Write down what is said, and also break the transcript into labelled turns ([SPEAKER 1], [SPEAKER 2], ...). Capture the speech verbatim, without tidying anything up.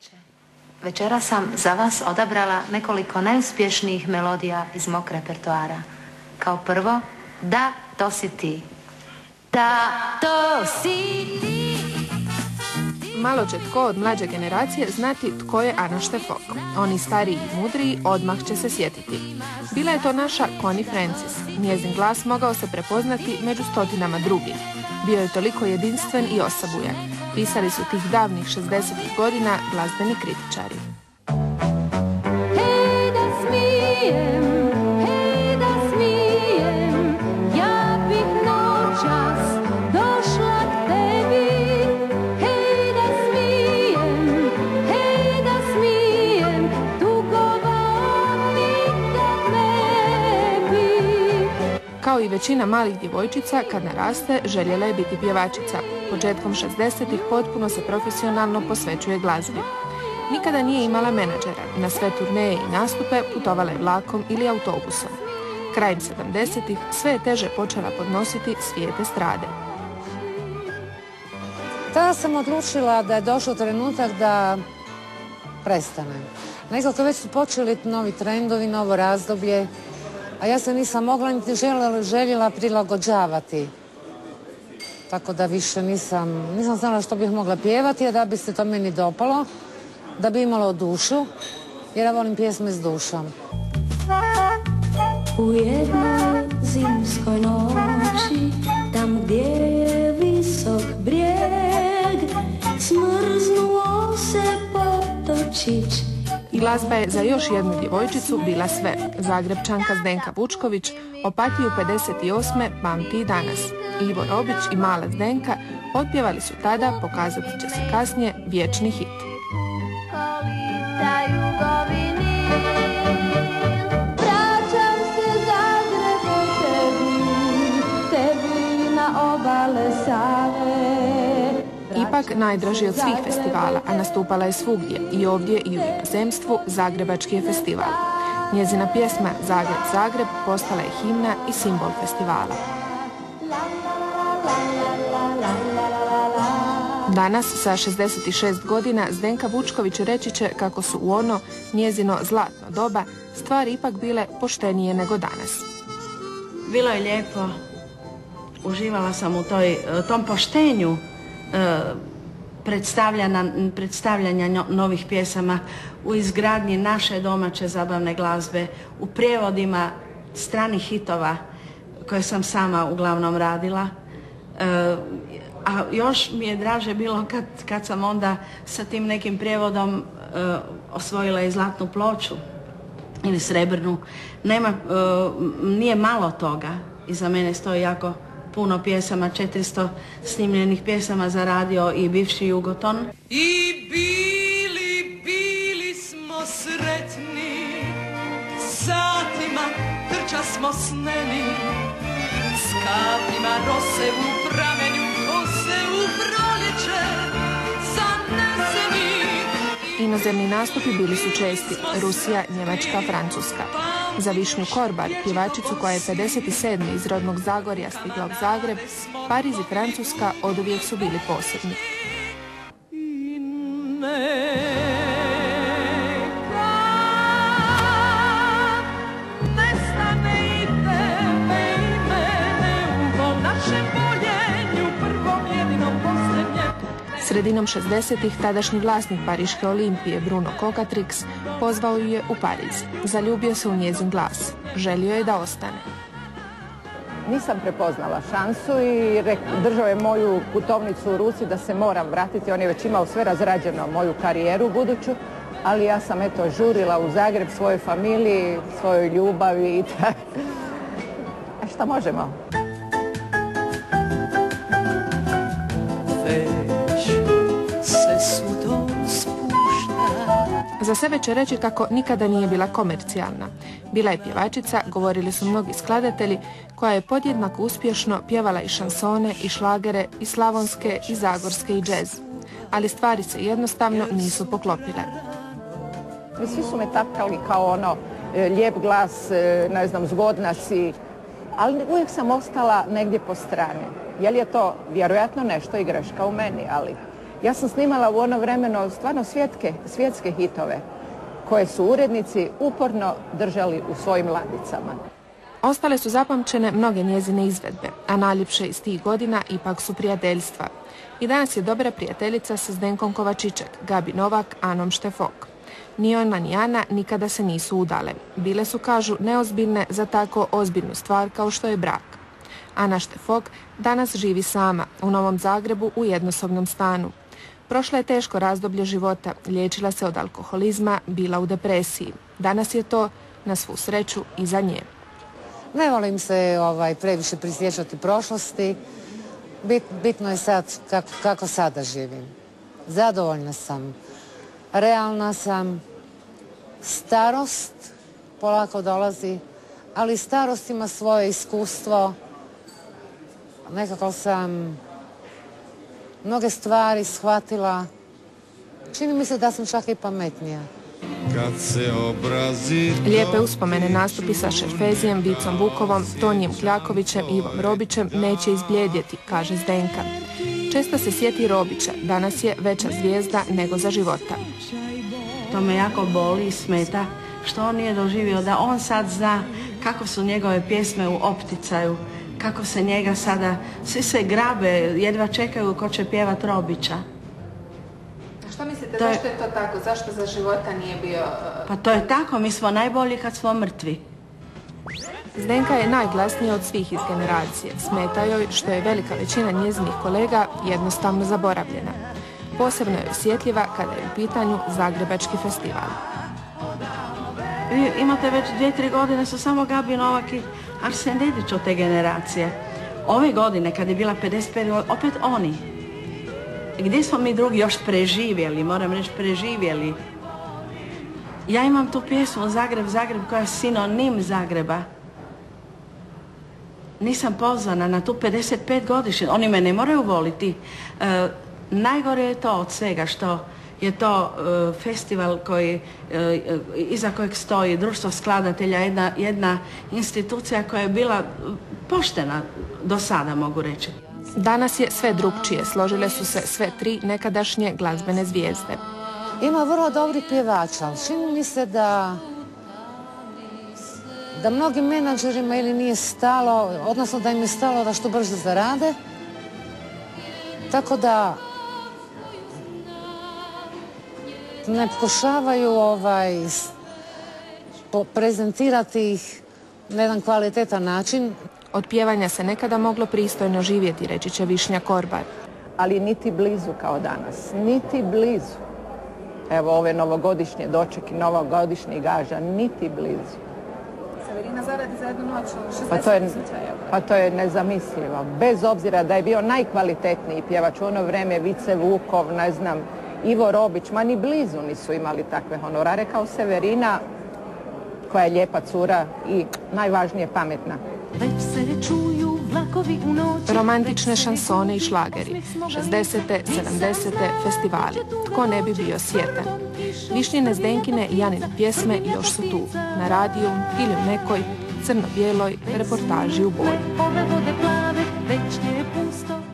[SPEAKER 1] Večera sam za vas odabrala nekoliko najuspješnijih melodija iz mog repertoara. Kao prvo, Da, to si ti. Da, to si ti.
[SPEAKER 2] Malo će tko od mlađe generacije znati tko je Ana Štefok. Oni stariji i mudriji odmah će se sjetiti. Bila je to naša Connie Francis. Njezin glas mogao se prepoznati među stotinama drugih. Bio je toliko jedinstven i osabujan. Pisali su tih davnih šezdesetih godina glazbeni kritičari.
[SPEAKER 3] Hej da smijem, hej da smijem, ja bih noćas došla k tebi. Hej da smijem, hej da smijem, tugovan nikad ne bi.
[SPEAKER 2] Kao i većina malih djevojčica, kad naraste, željela je biti pjevačica. Početkom šezdesetih potpuno se profesionalno posvećuje glazbi. Nikada nije imala menadžera, na sve turneje i nastupe putovala je vlakom ili autobusom. Krajem sedamdesetih sve je teže počela podnositi svijet estrade.
[SPEAKER 4] Tada sam odlučila da je došao trenutak da prestanem. Nekako već su počeli novi trendovi, novo razdoblje, a ja se nisam mogla niti željela, željela prilagođavati. Tako da više nisam, nisam znala što bih mogla pjevati, a da bi se to meni dopalo, da bi imalo dušu, jer ja volim pjesme s dušom.
[SPEAKER 3] U jednoj zimskoj noći, tam gdje je visok brijeg, smrznuo se potočić.
[SPEAKER 2] I glazba je za još jednu djevojčicu bila sve. Zagrebčanka Zdenka Vučković Opatiju pedeset osme pamti i danas. Ivo Robić i mala Zdenka otpjevali su tada, pokazat će se kasnije, vječni hit.
[SPEAKER 3] Kolita Jugovini, vraćam se Zagrebo tebi, tebi na obale Save.
[SPEAKER 2] Ipak najdraži od svih festivala, a nastupala je svugdje, i ovdje i u inozemstvu, Zagrebački je festival. Njezina pjesma Zagreb, Zagreb postala je himna i simbol festivala. Danas, sa šezdeset šest godina, Zdenka Vučković reći će kako su u ono njezino zlatno doba stvari ipak bile poštenije nego danas.
[SPEAKER 5] Bilo je lijepo, uživala sam u toj, tom poštenju predstavljanja novih pjesama, u izgradnji naše domaće zabavne glazbe, u prijevodima stranih hitova koje sam sama uglavnom radila. A još mi je draže bilo kad, kad sam onda sa tim nekim prijevodom osvojila i zlatnu ploču ili srebrnu. Nema, nije malo toga. Iza mene stoji jako puno pjesama, četiristo snimljenih pjesama za radio i bivši Jugoton.
[SPEAKER 6] I bili, bili smo sretni, satima trča smo sneni, s kapima rose u pramenju, kose u proljeće zaneseni.
[SPEAKER 2] Inozemni nastupi bili su česti, Rusija, Njemačka, Francuska. Za Višnju Korbar, pjevačicu koja je pedeset sedme iz rodnog Zagorja stigla u Zagreb, Pariz i Francuska oduvijek su bili posebni. Sredinom šezdesetih tadašnji vlasnik Pariške Olimpije, Bruno Kokatrix, pozvao ju je u Pariz. Zaljubio se u njezin glas. Želio je da ostane.
[SPEAKER 7] Nisam prepoznala šansu i držao je moju putovnicu u ruci da se moram vratiti. On je već imao sve razrađeno, moju karijeru buduću, ali ja sam eto žurila u Zagreb svojoj familiji, svojoj ljubavi i tako. A šta možemo?
[SPEAKER 2] Za sebe će reći kako nikada nije bila komercijalna. Bila je pjevačica, govorili su mnogi skladatelji, koja je podjednako uspješno pjevala i šansone, i šlagere, i slavonske, i zagorske, i džez. Ali stvari se jednostavno nisu poklopile.
[SPEAKER 7] Svi su me tapkali kao ono, lijep glas, ne znam, zgodna si, ali uvijek sam ostala negdje po strani. Je li je to vjerojatno nešto i greška u meni, ali Ja sam snimala u ono vremeno stvarno svjetske, svjetske hitove koje su urednici uporno držali u svojim ladicama.
[SPEAKER 2] Ostale su zapamćene mnoge njezine izvedbe, a najljepše iz tih godina ipak su prijateljstva. I danas je dobra prijateljica sa Zdenkom Kovačiček, Gabi Novak, Anom Štefok. Ni ona ni Ana nikada se nisu udale. Bile su, kažu, neozbiljne za tako ozbiljnu stvar kao što je brak. Ana Štefok danas živi sama, u Novom Zagrebu u jednosobnom stanu. Prošla je teško razdoblje života, liječila se od alkoholizma, bila u depresiji. Danas je to, na svu sreću, iza nje.
[SPEAKER 4] Ne volim se ovaj, previše prisjećati prošlosti. Bit, bitno je sad kako, kako sada živim. Zadovoljna sam, realna sam. Starost polako dolazi, ali starost ima svoje iskustvo. Nekako sam mnoge stvari shvatila. Čini mi se da sam čak i pametnija.
[SPEAKER 2] Lijepe uspomene nastupi sa Šerfezijem, Vicom Vukovom, Tonijem Kljakovićem i Ivom Robićem neće izbljedjeti, kaže Zdenka. Često se sjeti Robića, danas je veća zvijezda nego za života.
[SPEAKER 5] To me jako boli i smeta što on nije doživio da on sad zna kako su njegove pjesme u opticaju, kako se njega sada, svi se grabe, jedva čekaju ko će pjevat Robića.
[SPEAKER 2] Što mislite, to je, zašto je to tako? Zašto za života nije bio...
[SPEAKER 5] Pa to je tako, mi smo najbolji kad smo mrtvi.
[SPEAKER 2] Zdenka je najglasnija od svih iz generacije. Smeta joj što je velika većina njezinih kolega jednostavno zaboravljena. Posebno je osjetljiva kada je u pitanju Zagrebački festival.
[SPEAKER 5] Vi imate već dvije, tri godine su samo Gabi Novak i Arsen Dedić od te generacije. Ove godine, kad je bila pedeset pet godina, opet oni. Gdje smo mi drugi još preživjeli, moram reći preživjeli. Ja imam tu pjesmu Zagreb, Zagreb koja je sinonim Zagreba. Nisam pozvana na tu pedeset pet godišnju, oni me ne moraju voliti. E, najgore je to od svega što je to e, festival koji, e, iza kojeg stoji društvo skladatelja, jedna, jedna institucija koja je bila poštena do sada, mogu reći.
[SPEAKER 2] Danas je sve drugčije, složile su se sve tri nekadašnje glazbene zvijezde.
[SPEAKER 4] Ima vrlo dobrih pjevača, ali čini mi se da da mnogim menadžerima ili nije stalo, odnosno da im je stalo da što brže zarade. Tako da ne pokušavaju ovaj, prezentirati ih na jedan kvalitetan način.
[SPEAKER 2] Od pjevanja se nekada moglo pristojno živjeti, reći će Višnja Korbar.
[SPEAKER 7] Ali niti blizu kao danas, niti blizu. Evo ove novogodišnje dočeki, novogodišnji gaža, niti blizu.
[SPEAKER 2] Severina zaradi za jednu noć
[SPEAKER 7] pa to, je, pa to je nezamislivo. Bez obzira da je bio najkvalitetniji pjevač u ono vrijeme, Vice Vukov, ne znam, Ivo Robić, ma ni blizu nisu imali takve honorare kao Severina, koja je lijepa cura i najvažnije pametna.
[SPEAKER 2] Romantične šansone i šlageri, šezdesete, sedamdesete, festivali. Tko ne bi bio sjetan? Višnjine, Zdenkine i Janine pjesme još su tu, na radiju ili u nekoj crno-bijeloj reportaži u boji.